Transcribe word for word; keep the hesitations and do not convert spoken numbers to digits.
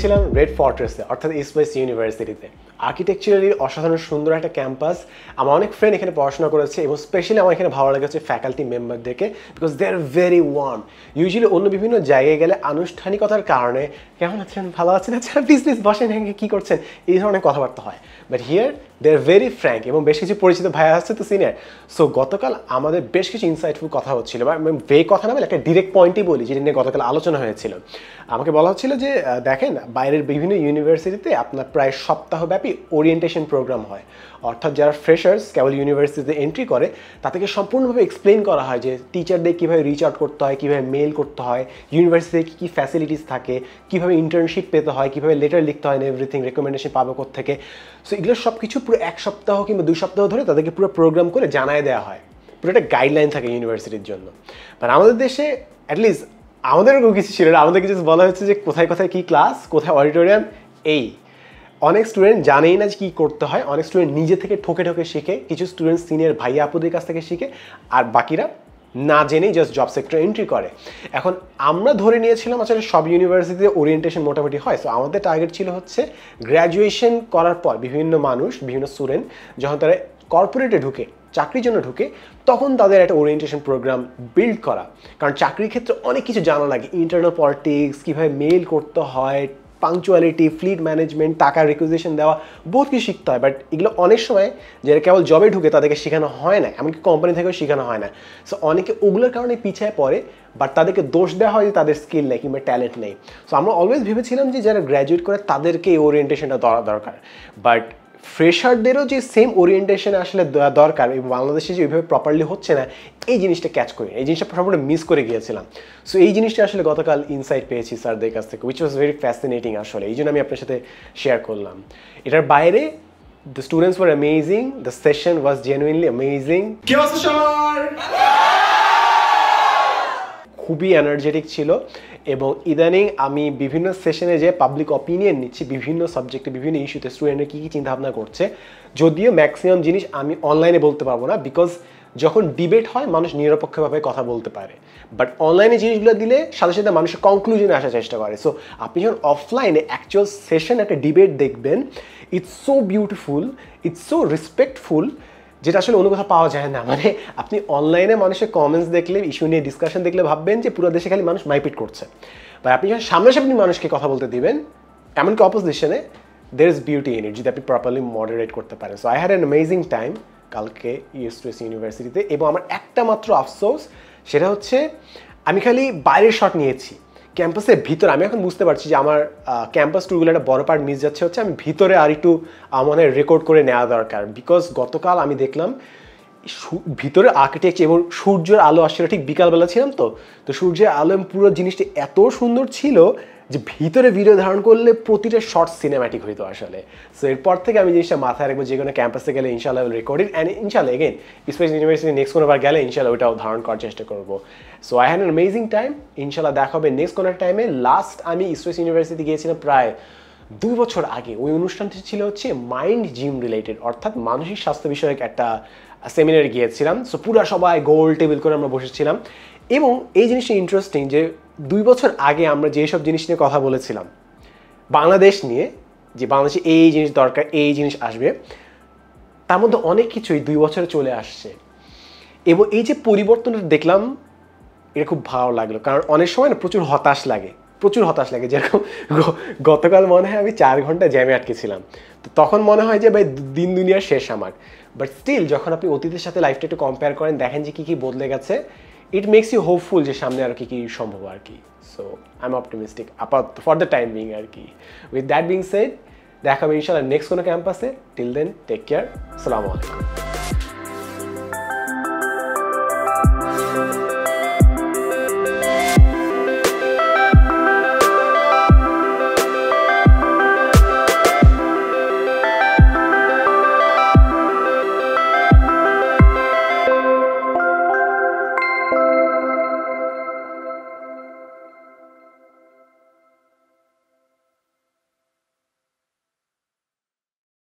গিয়েছিলাম রেড ফর্ট্রেসে অর্থাৎ east West ইউনিভার্সিটিতে। আর্কিটেকচারালি অসাধারণ সুন্দর একটা ক্যাম্পাস। আমার অনেক ফ্রেন্ড এখানে পড়াশোনা করেছে এবং স্পেশালি আমার এখানে ভালো লেগেছে ফ্যাকাল্টি মেম্বারদেরকে, because they are very warm. Usually অন্য বিভিন্ন জায়গায় গেলে আনুষ্ঠানিকতার কারণে কেমন আছেন, ভালো আছেন, আচ্ছা প্লিজ প্লিজ বসেন, হ্যাঁ কী করছেন, এই ধরনের কথাবার্তা হয়। But here they are very frank এবং বেশ কিছু পরিচিত ভাইয়া আসছে তো সিনিয়র। সো গতকাল আমাদের বেশ কিছু ইনসাইটফুল কথা হচ্ছিল, বা বে কথা না বলে একটা ডিরেক্ট পয়েন্টই বলি যেটা নিয়ে গতকাল আলোচনা হয়েছিল। আমাকে বলা হচ্ছিল যে দেখেন বাইরের বিভিন্ন ইউনিভার্সিটিতে আপনার প্রায় সপ্তাহব্যাপী ওরিয়েন্টেশন প্রোগ্রাম হয়, অর্থাৎ যারা ফ্রেশার্স কেবল ইউনিভার্সিটিতে এন্ট্রি করে তাদেরকে সম্পূর্ণভাবে এক্সপ্লেন করা হয় যে টিচারদের কীভাবে রিচ আউট করতে হয়, কীভাবে মেল করতে হয়, ইউনিভার্সিটিতে কী কী ফ্যাসিলিটিস থাকে, কীভাবে ইন্টার্নশিপ পেতে হয়, কীভাবে লেটার লিখতে হয়, এভরিথিং রেকমেন্ডেশন পাবো কোত্থেকে। সো এগুলো সব কিছু পুরো এক সপ্তাহ কিংবা দুই সপ্তাহ ধরে তাদেরকে পুরো প্রোগ্রাম করে জানায় দেওয়া হয়, পুরো একটা গাইডলাইন থাকে ইউনিভার্সিটির জন্য। বাট আমাদের দেশে অ্যাটলিস্ট আমাদেরও কিছু ছিল না, আমাদেরকে জাস্ট বলা হচ্ছে যে কোথায় কোথায় কী ক্লাস, কোথায় অডিটোরিয়াম। এই অনেক স্টুডেন্ট জানেই না যে কী করতে হয়, অনেক স্টুডেন্ট নিজে থেকে ঠকে ঠকে শিখে, কিছু স্টুডেন্ট সিনিয়র ভাইয়া আপুদের কাছ থেকে শিখে, আর বাকিরা না জেনেই জাস্ট জব সেক্টর এন্ট্রি করে। এখন আমরা ধরে নিয়েছিলাম আসলে সব ইউনিভার্সিটিতে ওরিয়েন্টেশন মোটামুটি হয়। সো আমাদের টার্গেট ছিল হচ্ছে গ্র্যাজুয়েশন করার পর বিভিন্ন মানুষ, বিভিন্ন স্টুডেন্ট যখন তারা কর্পোরেটে ঢুকে, চাকরির জন্য ঢুকে, তখন তাদের একটা ওরিয়েন্টেশন প্রোগ্রাম বিল্ড করা। কারণ চাকরির ক্ষেত্রে অনেক কিছু জানা লাগে, ইন্টারনাল পলিটিক্স, কীভাবে মেল করতে হয়, পাংচুয়ালিটি, ফ্লিট ম্যানেজমেন্ট, টাকার রিকুইজিশন দেওয়া, বহুত কিছু শিখতে হয়। বাট এগুলো অনেক সময় যারা কেবল জবে ঢুকে তাদেরকে শেখানো হয় না, এমনকি কোম্পানি থেকেও শেখানো হয় না। সো অনেকে ওগুলোর কারণে পিছিয়ে পড়ে, বাট তাদেরকে দোষ দেওয়া হয় যে তাদের স্কিল নেই কিংবা ট্যালেন্ট নেই। সো আমরা অলওয়েজ ভেবেছিলাম যে যারা গ্র্যাজুয়েট করে তাদেরকে এই ওরিয়েন্টেশনটা দেওয়া দরকার। বাট ফ্রেশারদেরও যে সেম ওরিয়েন্টেশন আসলে দরকার এবং বাংলাদেশে যে ওইভাবে প্রপারলি হচ্ছে না, এই জিনিসটা ক্যাচ করি, এই জিনিসটা প্রপারলি মিস করে গিয়েছিলাম। সো এই জিনিসটা আসলে গতকাল ইনসাইট পেয়েছি স্যারদের কাছ থেকে, উইচ ওয়াজ ভেরি ফ্যাসিনেটিং আসলে, এই জন্য আমি আপনার সাথে শেয়ার করলাম। এটার বাইরে the students were amazing, the session was genuinely amazing, খুবই এনার্জেটিক ছিল। এবং ইদানিং আমি বিভিন্ন সেশনে যে পাবলিক অপিনিয়ন নিচ্ছি বিভিন্ন সাবজেক্টে, বিভিন্ন ইস্যুতে স্টুডেন্টরা কী কী চিন্তাভাবনা করছে, যদিও ম্যাক্সিমাম জিনিস আমি অনলাইনে বলতে পারবো না, বিকজ যখন ডিবেট হয় মানুষ নিরপেক্ষভাবে কথা বলতে পারে। বাট অনলাইনে জিনিসগুলো দিলে সাথে সাথে মানুষের কনক্লুশনে আসার চেষ্টা করে। সো আপনি যখন অফলাইনে অ্যাকচুয়াল সেশন একটা ডিবেট দেখবেন, it's so beautiful, it's so respectful, যেটা আসলে অন্য কোথাও পাওয়া যায় না। মানে আপনি অনলাইনে মানুষের কমেন্টস দেখলে, ইস্যু নিয়ে ডিসকাশন দেখলে ভাববেন যে পুরো দেশে খালি মানুষ মাইপিট করছে, বা আপনি যখন সামনাসামনি মানুষকে কথা বলতে দিবেন, এমনকি অপোজিশনে, there is beauty in it, যদি আপনি প্রপারলি মডারেট করতে পারেন। So I had an amazing time কালকে ইস্ট ওয়েস্ট ইউনিভার্সিটিতে। এবং আমার একটা মাত্র আফসোস, সেটা হচ্ছে আমি খালি বাইরের শট নিয়েছি, ক্যাম্পাসের ভিতরে আমি এখন বুঝতে পারছি যে আমার ক্যাম্পাস ট্যুরগুলো একটা বড় পার্ট মিস যাচ্ছে, হচ্ছে আমি ভিতরে আর একটু মনে হয় রেকর্ড করে নেওয়া দরকার। বিকজ গতকাল আমি দেখলাম ভিতরে আর্কিটেকচার এবং সূর্যের আলো আসছিল, ঠিক বিকালবেলা ছিলাম তো তো সূর্যের আলো পুরো জিনিসটি এত সুন্দর ছিল যে ভিতরে ভিডিও ধারণ করলে প্রতিটা শর্ট সিনেম্যাটিক হইতো আসলে। সো এরপর থেকে আমি জিনিসটা মাথায় রাখবো, যে কোনো ক্যাম্পাসে গেলে ইনশাল্লাহ রেকর্ডেড, অ্যান্ড ইনশাল্লাহ এগেন স্পেশাল ইউনিভার্সিটি নেক্সট কোনোবার গেলে ইনশাল্লাহ ওইটাও ধারণ করার চেষ্টা করবো। So I had an amazing time, ইনশাল্লাহ দেখা হবে নেক্সট কোনো টাইমে। লাস্ট আমি ইস্ট ওয়েস্ট ইউনিভার্সিটি গিয়েছিলাম প্রায় দুই বছর আগে। ওই অনুষ্ঠানটি ছিল হচ্ছে মাইন্ড জিম রিলেটেড, অর্থাৎ মানসিক স্বাস্থ্য বিষয়ক একটা সেমিনারে গিয়েছিলাম। সো পুরা সবাই গোল টেবিল করে আমরা বসেছিলাম। এবং এই জিনিসটা ইন্টারেস্টিং যে দুই বছর আগে আমরা যেসব জিনিস নিয়ে কথা বলেছিলাম বাংলাদেশ নিয়ে, যে বাংলাদেশে এই জিনিস দরকার, এই জিনিস আসবে, তার মধ্যে অনেক কিছুই দুই বছরে চলে আসছে। এবং এই যে পরিবর্তনটা দেখলাম, এটা খুব ভালো লাগলো। কারণ অনেক সময় না প্রচুর হতাশ লাগে, প্রচুর হতাশ লাগে। যেরকম গতকাল মনে হয় আমি চার ঘন্টা জ্যামে আটকেছিলাম, তো তখন মনে হয় যে ভাই দিন দুনিয়ার শেষ আমার। বাট স্টিল যখন আপনি অতীতের সাথে লাইফটা একটু কম্পেয়ার করেন, দেখেন যে কী কী বদলে গেছে, ইট মেক্স ইউ হোপফুল যে সামনে আর কি কী সম্ভব আর কি। সো আই এম অপটিমিস্টিক আপাতত ফর দ্য টাইম বিং আর কি। উইথ দ্যাট বিং সেড, দেখা হবে ইনশাল্লাহ নেক্সট কোনো ক্যাম্পাসে। টিল দেন টেক কেয়ার, আসসালামু আলাইকুম।